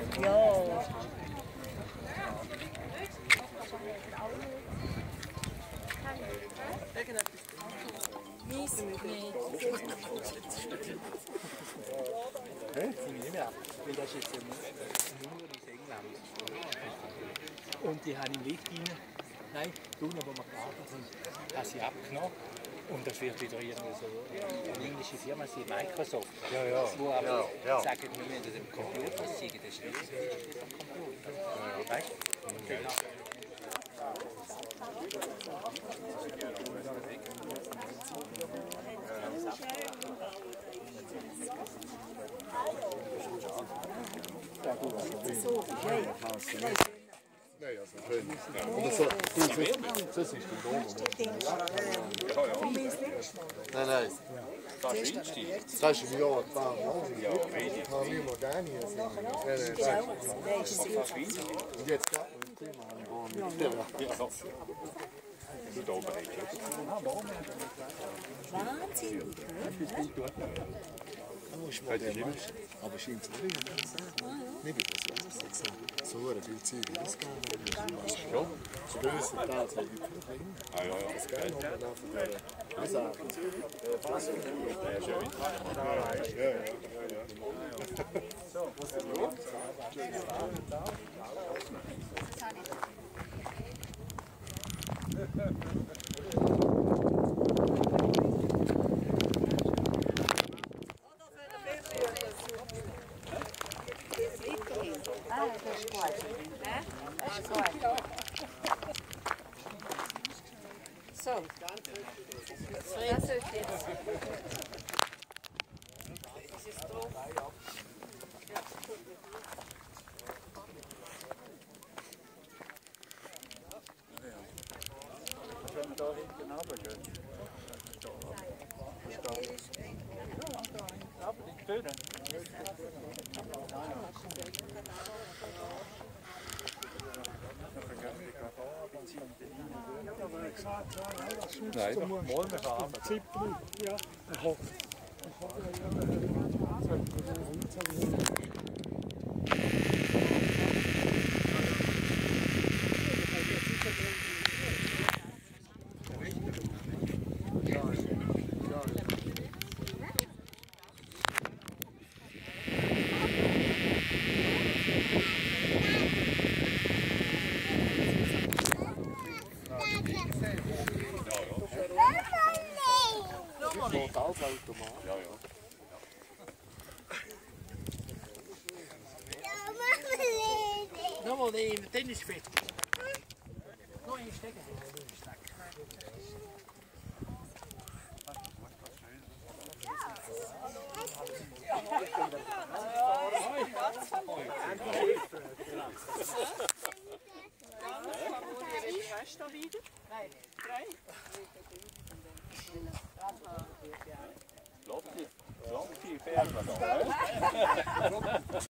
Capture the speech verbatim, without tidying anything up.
Ja. Mies? Nee. Hä? Nehme ich ab, weil das ist jetzt eine Nummer aus England. Und die habe ich mit rein, nein, die Nummer, die wir gewartet haben, habe sie abgenommen. Und das wird wieder irgendwie so eine englische Firma sein, Microsoft. Ja, ja. Wo aber ja, ja. sagen, wir müssen das im Computer zeigen, das ist nicht so wichtig wie am Computer. Ja. Weißt du? Genau. Nee, also schön. Ja. So, das ist die Dome. Nein, nein. Das ist Einstieg. Das ist ein Jahr ein paar Mal. Ja, ich habe nicht mehr gerne hier singen. Nein, nein, das ist und jetzt gerade mit dem Thema angehen. Ja. Du da oben nicht. Wahnsinn. Aber ich ins Leben nicht wie das was ich so eine viel Zeit ausgegeben. Ja, das größte Teil hat die Kinder. Ah ja, ja. Das geil noch mal davon. Also, das ist schön. Ja, ja, ja. So, was ist los? Ah, das ist gut. Das ist gut. So. Das ist jetzt. Das ist drauf. Können wir da hinten runtergehen? Aber die Töne. Nein, morgen wir haben. Ja, ich hoffe. Ich hoffe, Automat. Ja, ja. nochmal den Tennisfett. Noch einen Stecker. Lotti, Lotti, Berger.